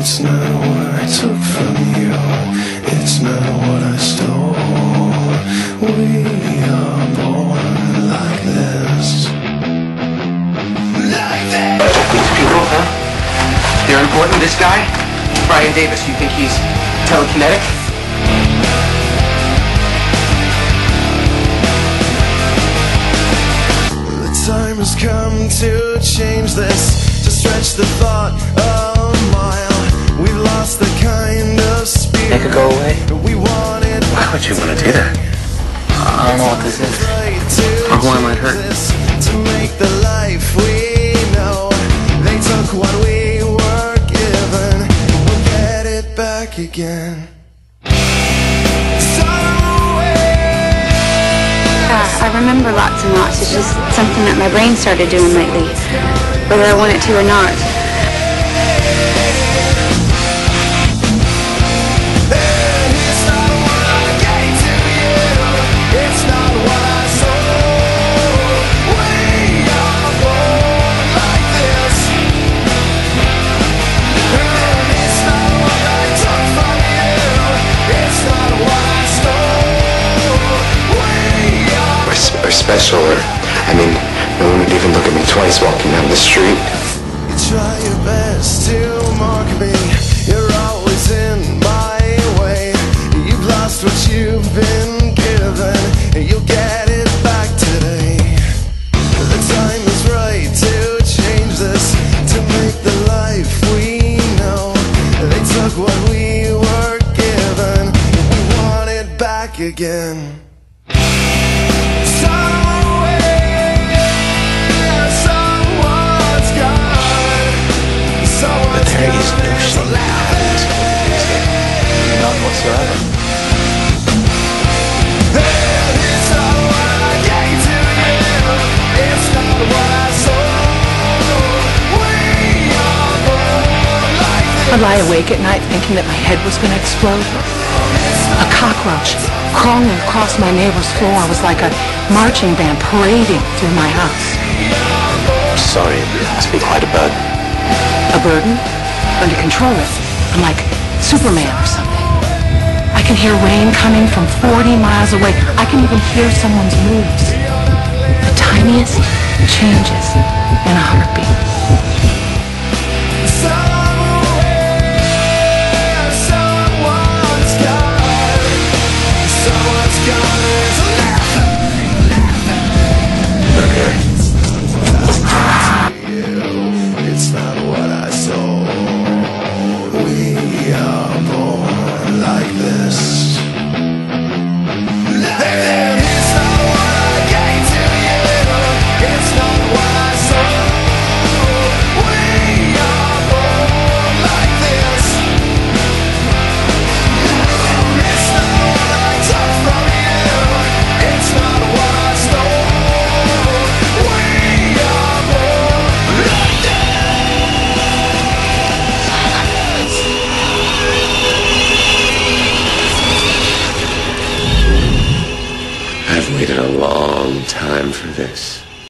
It's not what I took from you, it's not what I stole. We are born like this. Like this! These people, huh? They're important. This guy, Brian Davis, you think he's telekinetic? The time has come to change this, to stretch the thought a mile. We've lost the kind of spirit. Make it go away? We wanted. Why would you want to do that? I don't know what this is, or who I might hurt. To make the life we know, they took what we were given. We'll get it back again. I remember lots and lots. It's just something that my brain started doing lately, whether I want it to or not. Special, or I mean, no one would even look at me twice walking down the street. You try your best to mark me, you're always in my way. You've lost what you've been given, and you'll get it back today. The time is right to change this, to make the life we know. They took what we were given, we want it back again. But there is no shame behind this kind of things here. None whatsoever. I'd lie awake at night thinking that my head was going to explode. A cockroach crawling across my neighbor's floor was like a marching band parading through my house. Sorry, it must be quite a burden. A burden? Learn to control it. I'm like Superman or something. I can hear rain coming from 40 miles away. I can even hear someone's moves. The tiniest changes in a heartbeat. It's not what I sold. We are born like this. It's not what I gave to you. It's not what I sold. We are born like this. It's not what I took from you. It's not what I stole. We are born like this. I've waited a long time for this.